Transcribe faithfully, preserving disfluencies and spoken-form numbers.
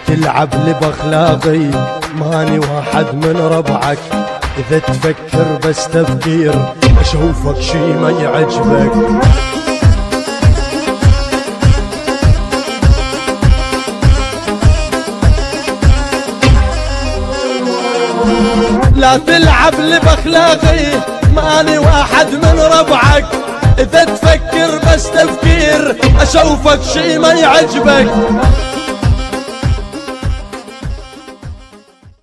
تلعب لي باخلاقي، ماني واحد من ربعك. اذا تفكر بس تفكير اشوفك شي ما يعجبك. لا تلعب لي باخلاقي، ماني واحد من ربعك. اذا تفكر بس تفكير اشوفك شي ما يعجبك.